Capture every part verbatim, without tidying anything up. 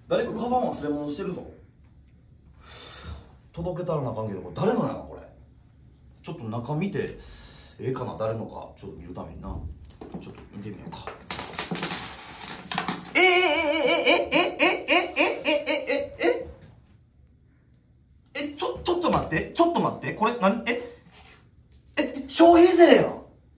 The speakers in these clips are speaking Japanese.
誰かカバン忘れ物してるぞ。届けたらなあかんけど、これ誰のやな、これ。ちょっと中見てええかな、誰のかちょっと見るためにな、ちょっと見てみようか。ええええええええええええええちょちょっと待って、ちょっと待って、これ何、ええ消費税や。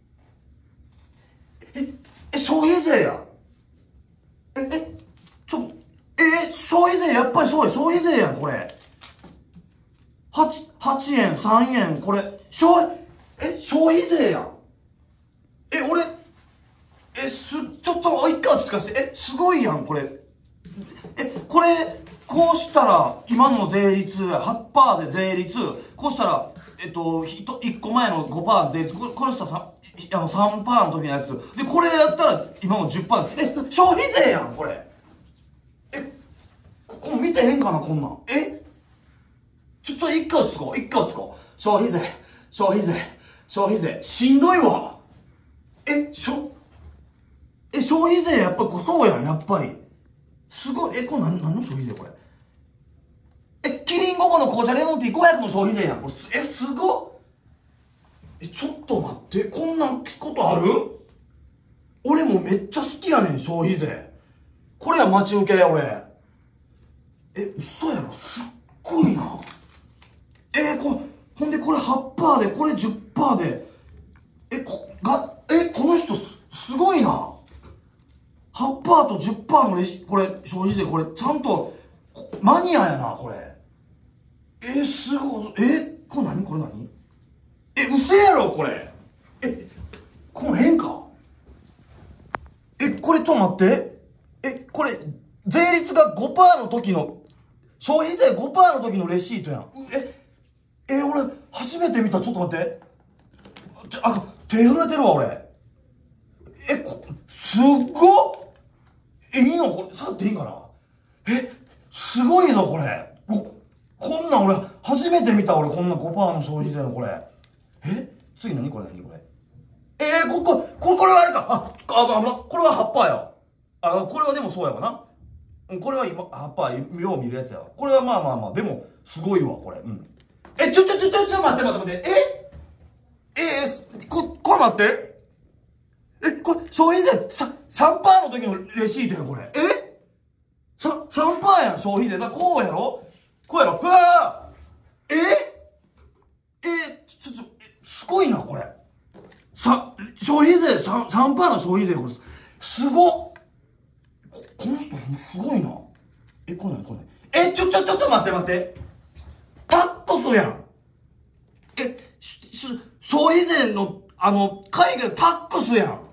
ええ消費税や。ええちょえ消費税、やっぱりそうや、消費税やんこれ。はち、はちえん、さんえん、これ、消費、え、消費税やん。え、俺、え、す、ちょっと、一回落ち着かせて、え、すごいやん、これ。え、これ、こうしたら、今の税率、はちパーセント で税率、こうしたら、えっと、ひと、一個前の ごパーセント 税率、これ、これしたらさ、あの、さんパーセント の時のやつ。で、これやったら、今の じゅっパーセント。え、消費税やん、これ。え、ここ見てへんかな、こんなん。えちょ、ちょ、一回落ち着こう、一回落ち着こう。消費税、消費税、消費税。しんどいわ。え、しょ、え、消費税やっぱりそうやん、やっぱり。すごい、え、これ何、何の消費税これ。え、キリンごこの紅茶レモンティーごひゃくの消費税やん。これ、え、すごっ。え、ちょっと待って、こんなん聞くことある？俺もめっちゃ好きやねん、消費税。これや待ち受けや、俺。え、嘘やろ、すっごいな。えー、こほんでこれ はちパーセント で、これ じゅっパーセント で、え、こ、が、え、この人す、すごいな。はちパーセントと じゅっパーセント のレシ、これ、消費税、これ、ちゃんと、マニアやな、これ。えー、すごい、え、これ何これ何え、嘘やろ、これ。え、この変かえ、これちょっと待って。え、これ、税率が ごパーセント の時の、消費税 ごパーセント の時のレシートやん。え、え、俺、初めて見た。ちょっと待って。ちょあ、手震えてるわ、俺。え、こ、すっごっえ、いいのこれ、触っていいんかなえ、すごいぞ、これ。こ、こんなん俺、初めて見た、俺、こんな ごパーセント の消費税のこれ。え次何これ何これえー、こ、こ、こ、これはあれか。あ、あ、あ、これは はちパーセント や。あ、これはでもそうやわな。うん、これは今、はちパーセント、よう見るやつやわ。これはまあまあまあ、でも、すごいわ、これ。うん。え、ちょちょちょちょちょ、待って待って待って。ええー、こ、これ待って。え、これ、消費税、さ、さんパーセント の時のレシートやん、これ。えさ、さんパーセント やん、消費税。だからこうやろこうやろうわーええ、ちょ、ちょ、え、すごいな、これ。さ、消費税 さん、さんパーセント の消費税、これ、すごっこ、この人、すごいな。え、これ何これ何え、ちょ、ちょ、ちょっと待って待って。タックスやん。え、し、し消費税の、あの、海外タックスやん。